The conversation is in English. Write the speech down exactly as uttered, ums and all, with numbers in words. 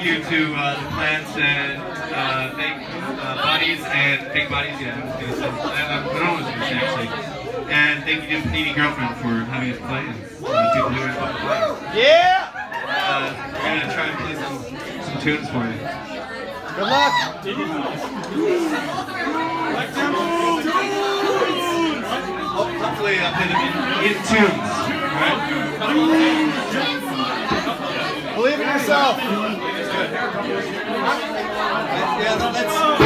thank you to uh, the plants and uh, fake uh, bodies and fake bodies. Yeah, I was gonna say. I, I don't know what I was gonna say actually. And thank you to Panini Girlfriend for having us play and uh, people who are involved in play. Yeah. Uh, we're gonna try and play some some tunes for you. Good luck. Hopefully, I'll play them in, in tunes. Right? Believe in yourself. Yeah, let's.